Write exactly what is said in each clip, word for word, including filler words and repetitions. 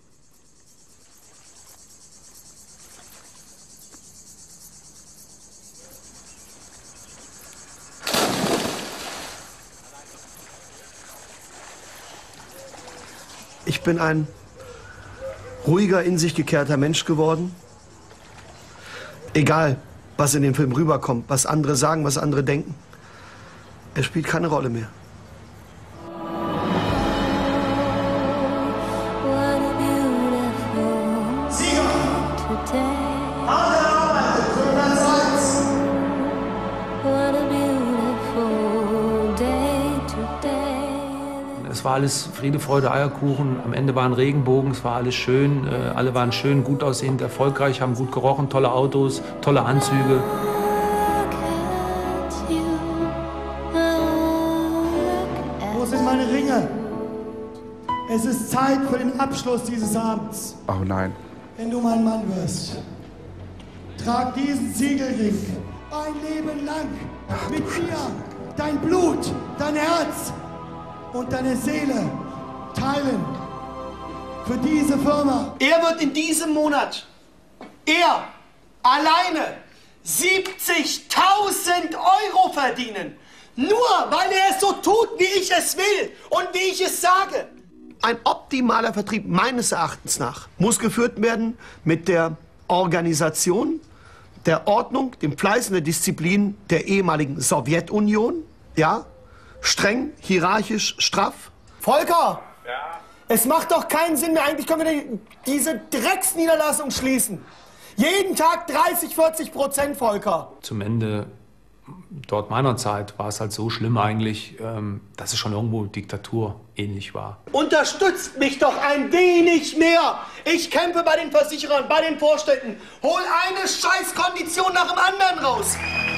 Ich bin ein ruhiger, in sich gekehrter Mensch geworden. Egal, was in dem Film rüberkommt, was andere sagen, was andere denken. Es spielt keine Rolle mehr. Sieger! Harte Arbeit für Platz eins! Es war alles Friede, Freude, Eierkuchen. Am Ende war ein Regenbogen, es war alles schön. Äh, alle waren schön, gut aussehend, erfolgreich, haben gut gerochen, tolle Autos, tolle Anzüge. Wo sind meine Ringe? Es ist Zeit für den Abschluss dieses Abends. Oh nein. Wenn du mein Mann wirst, trag diesen Siegelring ein Leben lang mit dir, dein Blut, dein Herz und deine Seele teilen für diese Firma. Er wird in diesem Monat, er alleine, siebzigtausend Euro verdienen. Nur weil er es so tut, wie ich es will und wie ich es sage. Ein optimaler Vertrieb meines Erachtens nach muss geführt werden mit der Organisation, der Ordnung, dem Fleiß und der Disziplin der ehemaligen Sowjetunion. Ja, streng, hierarchisch, straff. Volker! Ja? Es macht doch keinen Sinn mehr. Eigentlich können wir diese Drecksniederlassung schließen. Jeden Tag dreißig, vierzig Prozent, Volker. Zum Ende dort meiner Zeit war es halt so schlimm eigentlich, ähm, dass es schon irgendwo Diktatur ähnlich war. Unterstützt mich doch ein wenig mehr. Ich kämpfe bei den Versicherern, bei den Vorständen. Hol eine Scheißkondition nach dem anderen raus.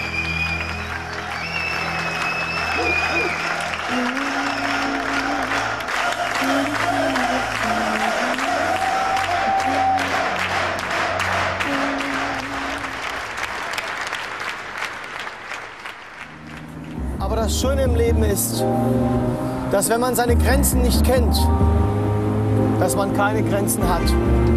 Aber das Schöne im Leben ist, dass wenn man seine Grenzen nicht kennt, dass man keine Grenzen hat.